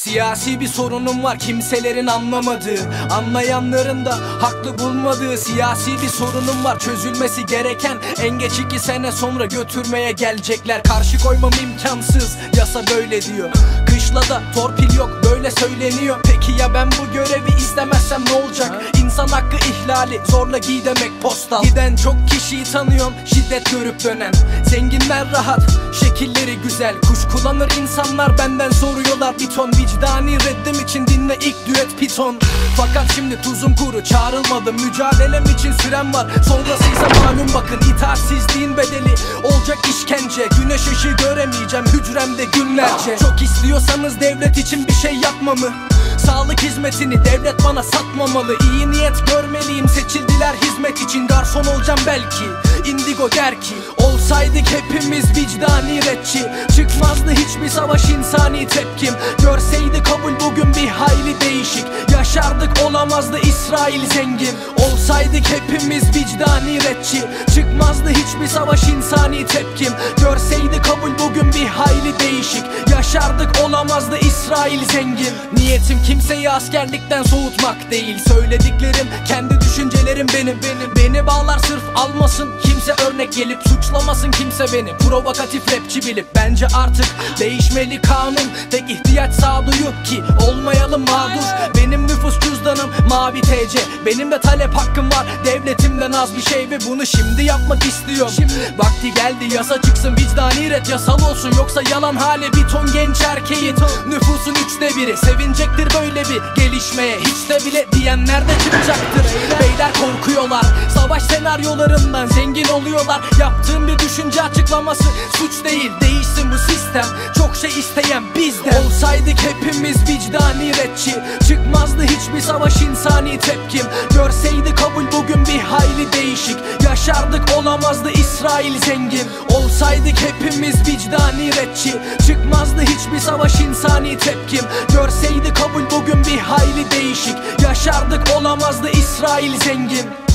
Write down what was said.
Siyasi bir sorunum var kimselerin anlamadığı, anlayanların da haklı bulmadığı. Siyasi bir sorunum var çözülmesi gereken, en geç 2 sene sonra götürmeye gelecekler. Karşı koymam imkansız, yasa böyle diyor. Kışlada torpil yok böyle söyleniyor. Peki ya ben bu görevi istemezsem ne olacak? İnsan hakkı ihlali, zorla giy demek postal. Giden çok kişiyi tanıyorum, şiddet görüp dönen. Zenginler rahat, şekilleri güzel. Kuş kullanır insanlar benden soruyorlar bir ton. Vicdani reddim için dinle ilk düet Piton. Fakat şimdi tuzum kuru, çağrılmadım. Mücadelem için sürem var, sonrasıysa malum bakın. İtaatsizliğin bedeli olacak işkence. Güneş ışığı göremeyeceğim hücremde günlerce. Çok istiyorsanız devlet için bir şey yapmamı, sağlık hizmetini devlet bana satmamalı. İyi niyet görmeliyim, seçildiler hizmet için. Garson olacağım belki, Indigo der ki. Olsaydık hepimiz vicdani rapçi, çıkmazdı hiçbir savaş insani tepkim. Görseydi kabul bugün bir hayli değişik, yaşardık olamazdı İsrail zengin. Olsaydık hepimiz vicdani rapçi, çıkmazdı hiçbir savaş insani tepkim. Görseydi kabul bugün bir hayli değişik, yaşardık olamazdı İsrail zengin. Niyetim kimseyi askerlikten soğutmak değil, söylediklerim kendi düşüncelerim benim. Beni bağlar sırf almasın kimse örnek gelip, suçlamasın kimse beni provokatif rapçi bilip. Bence artık değişmeli kanun, tek ihtiyaç sağduyu ki olmayalım mağdur. Benim nüfus cüzdanım mavi TC, benim de talep hakkım var devletimden az bir şey ve bunu şimdi yapmak istiyorum. Vakti geldi yasa çıksın, vicdani ret yasal olsun, yoksa yalan hale bir ton genç erkeğin. Nüfusun 1/3'ü sevinecektir böyle bir gelişmeye, hiç de bile diyenler de çıkacaktır. Beyler korkuyorlar savaş senaryolarından, zengin oluyorlar. Yaptığım bir düşünce açıklaması suç değil, değişsin bu sistem, çok şey isteyen bizden. Olsaydık hepimiz vicdani rapçi, çıkmazdı hiçbir savaş insani tepkim. Görseydi kabul bugün bir hayli değişik, yaşardık olamazdı İsrail zengin. Olsaydık hepimiz vicdani rapçi, çıkmazdı hiçbir savaş insani tepkim. Görseydi kabul bugün bir hayli değişik, yaşardık olamazdı İsrail zengin.